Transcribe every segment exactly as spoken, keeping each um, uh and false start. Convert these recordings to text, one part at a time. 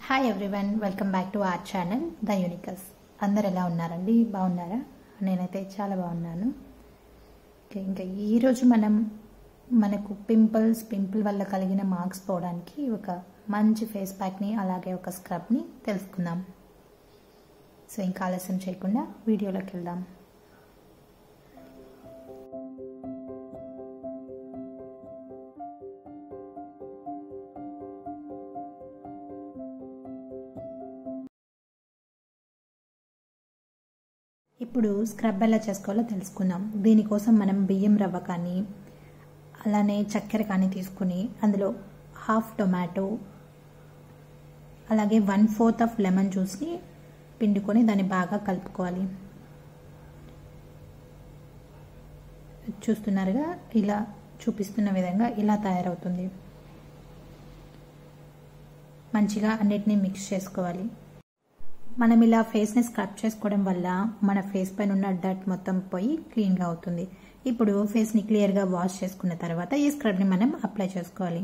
Hi everyone, welcome back to our channel the Unicus. అందరు ఎలా ఉన్నారండి? బాగున్నారా? నేనైతే చాలా బాగున్నాను. ఓకే, ఇంకా ఈరోజు మనం మనకు పింపుల్స్ పింపుల్ వల్ల కలిగిన మార్క్స్ పోవడానికి ఒక మంచి ఫేస్ ప్యాక్ని అలాగే ఒక స్క్రబ్ని తెలుసుకుందాం. సో ఇంకా ఆలస్యం చేయకుండా వీడియోలోకి వెళ్దాం. ఇప్పుడు స్క్రబ్ ఎలా చేసుకోవాలో తెలుసుకుందాం. దీనికోసం మనం బియ్యం రవ్వ కానీ అలానే చక్కెర కానీ తీసుకుని అందులో హాఫ్ టొమాటో అలాగే వన్ ఫోర్త్ ఆఫ్ లెమన్ జ్యూస్ని పిండుకొని దాన్ని బాగా కలుపుకోవాలి. చూస్తున్నారుగా, ఇలా చూపిస్తున్న విధంగా ఇలా తయారవుతుంది. మంచిగా అన్నిటినీ మిక్స్ చేసుకోవాలి. మనం ఇలా ఫేస్ని స్క్రబ్ చేసుకోవడం వల్ల మన ఫేస్ పైన ఉన్న డర్ట్ మొత్తం పోయి క్లీన్గా అవుతుంది. ఇప్పుడు ఫేస్ని క్లియర్గా వాష్ చేసుకున్న తర్వాత ఈ స్క్రబ్ని మనం అప్లై చేసుకోవాలి.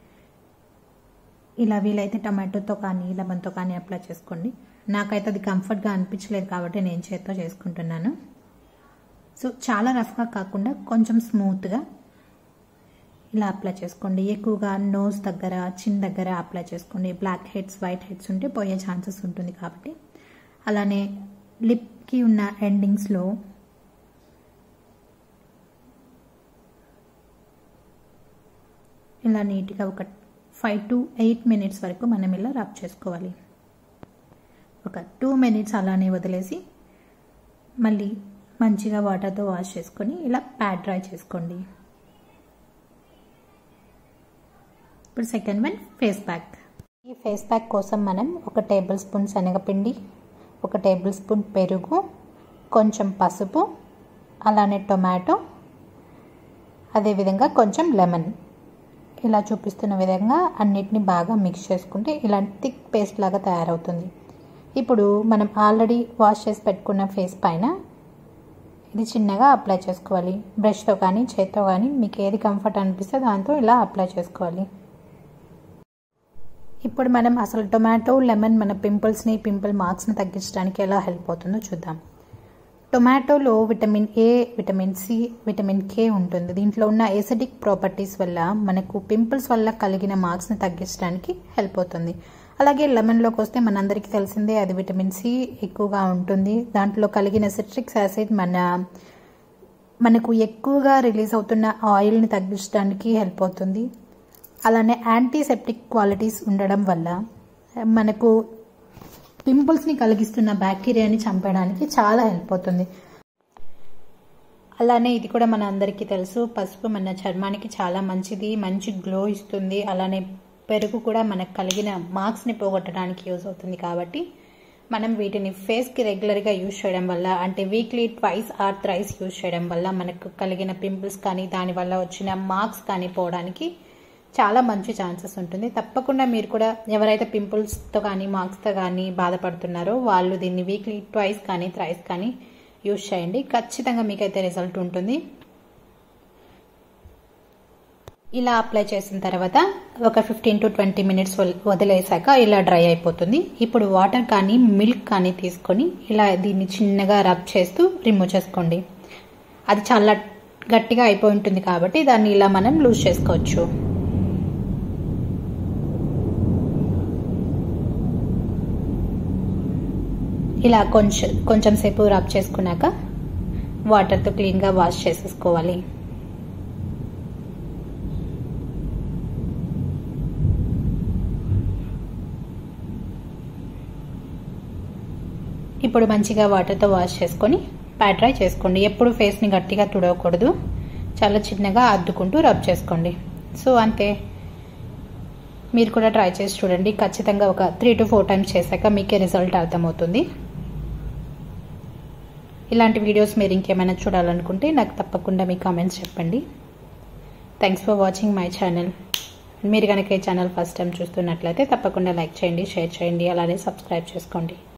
ఇలా వీలైతే టమాటోతో కానీ లెమన్తో కానీ అప్లై చేసుకోండి. నాకైతే అది కంఫర్ట్గా అనిపించలేదు కాబట్టి నేను చేత్తో చేసుకుంటున్నాను. సో చాలా రఫ్గా కాకుండా కొంచెం స్మూత్గా ఇలా అప్లై చేసుకోండి. ఎక్కువగా నోస్ దగ్గర చిన్ దగ్గర అప్లై చేసుకోండి. బ్లాక్ హెడ్స్ వైట్ హెడ్స్ ఉంటే పోయే ఛాన్సెస్ ఉంటుంది కాబట్టి. అలానే లిప్కి ఉన్న ఎండింగ్స్లో ఇలా నీట్గా ఒక ఫైవ్ టు ఎయిట్ మినిట్స్ వరకు మనం ఇలా రబ్ చేసుకోవాలి. ఒక టూ మినిట్స్ అలానే వదిలేసి మళ్ళీ మంచిగా వాటర్తో వాష్ చేసుకొని ఇలా ప్యాడ్ డ్రై చేసుకోండి. ఇప్పుడు సెకండ్ వన్ ఫేస్ ప్యాక్. ఈ ఫేస్ ప్యాక్ కోసం మనం ఒక టేబుల్ స్పూన్ శనగపిండి, ఒక టేబుల్ స్పూన్ పెరుగు, కొంచెం పసుపు, అలానే టొమాటో, అదేవిధంగా కొంచెం లెమన్ ఇలా చూపిస్తున్న విధంగా అన్నిటిని బాగా మిక్స్ చేసుకుంటే ఇలాంటి థిక్ పేస్ట్ లాగా తయారవుతుంది. ఇప్పుడు మనం ఆల్రెడీ వాష్ చేసి పెట్టుకున్న ఫేస్ పైన ఇది చిన్నగా అప్లై చేసుకోవాలి. బ్రష్తో కానీ చేత్తో కానీ మీకు ఏది కంఫర్ట్ అనిపిస్తే దాంతో ఇలా అప్లై చేసుకోవాలి. ఇప్పుడు మనం అసలు టొమాటో లెమన్ మన పింపుల్స్ని పింపుల్ మార్క్స్ని తగ్గించడానికి ఎలా హెల్ప్ అవుతుందో చూద్దాం. టొమాటోలో vitamin A, vitamin C, vitamin K ఉంటుంది. దీంట్లో ఉన్న ఎసిడిక్ ప్రాపర్టీస్ వల్ల మనకు పింపుల్స్ వల్ల కలిగిన మార్క్స్ని తగ్గించడానికి హెల్ప్ అవుతుంది. అలాగే లెమన్లోకి వస్తే మనందరికీ తెలిసిందే, అది విటమిన్ సి ఎక్కువగా ఉంటుంది. దాంట్లో కలిగిన సిట్రిక్ యాసిడ్ మన మనకు ఎక్కువగా రిలీజ్ అవుతున్న ఆయిల్ని తగ్గించడానికి హెల్ప్ అవుతుంది. అలానే యాంటీసెప్టిక్ క్వాలిటీస్ ఉండడం వల్ల మనకు పింపుల్స్ని కలిగిస్తున్న బ్యాక్టీరియాని చంపడానికి చాలా హెల్ప్ అవుతుంది. అలానే ఇది కూడా మన అందరికీ తెలుసు, పసుపు మన చర్మానికి చాలా మంచిది, మంచి గ్లో ఇస్తుంది. అలానే పెరుగు కూడా మనకు కలిగిన మార్క్స్ని పోగొట్టడానికి యూజ్ అవుతుంది. కాబట్టి మనం వీటిని ఫేస్కి రెగ్యులర్గా యూజ్ చేయడం వల్ల, అంటే weekly twice or thrice use చేయడం వల్ల మనకు కలిగిన పింపుల్స్ కానీ దానివల్ల వచ్చిన మార్క్స్ కానీ పోవడానికి చాలా మంచి ఛాన్సెస్ ఉంటుంది. తప్పకుండా మీరు కూడా ఎవరైతే పింపుల్స్తో కానీ మార్క్స్తో కానీ బాధపడుతున్నారో వాళ్ళు దీన్ని వీక్లీ ట్వైస్ కానీ థ్రైస్ కానీ యూజ్ చేయండి. ఖచ్చితంగా మీకైతే రిజల్ట్ ఉంటుంది. ఇలా అప్లై చేసిన తర్వాత ఒక ఫిఫ్టీన్ టు ట్వంటీ మినిట్స్ వదిలేసాక ఇలా డ్రై అయిపోతుంది. ఇప్పుడు వాటర్ కానీ మిల్క్ కానీ తీసుకొని ఇలా దీన్ని చిన్నగా రబ్ చేస్తూ రిమూవ్ చేసుకోండి. అది చాలా గట్టిగా అయిపోయి ఉంటుంది కాబట్టి దాన్ని ఇలా మనం లూజ్ చేసుకోవచ్చు. ఇలా కొంచెం కొంచెం సేపు రబ్ చేసుకున్నాక వాటర్తో క్లీన్గా వాష్ చేసేసుకోవాలి. ఇప్పుడు మంచిగా వాటర్తో వాష్ చేసుకొని ప్యాడ్ డ్రై చేసుకోండి. ఎప్పుడు ఫేస్ని గట్టిగా తుడవకూడదు, చాలా చిన్నగా అద్దుకుంటూ రబ్ చేసుకోండి. సో అంతే, మీరు కూడా ట్రై చేసి చూడండి. ఖచ్చితంగా ఒక త్రీ టు ఫోర్ టైమ్స్ చేశాక మీకే రిజల్ట్ అర్థమవుతుంది. ఇలాంటి వీడియోస్ మీరు ఇంకేమైనా చూడాలనుకుంటే నాకు తప్పకుండా మీ కామెంట్స్ చెప్పండి. Thanks for watching my channel. మీరు కనుక ఈ ఛానల్ ఫస్ట్ టైం చూస్తున్నట్లయితే తప్పకుండా లైక్ చేయండి, షేర్ చేయండి, అలానే సబ్స్క్రైబ్ చేసుకోండి.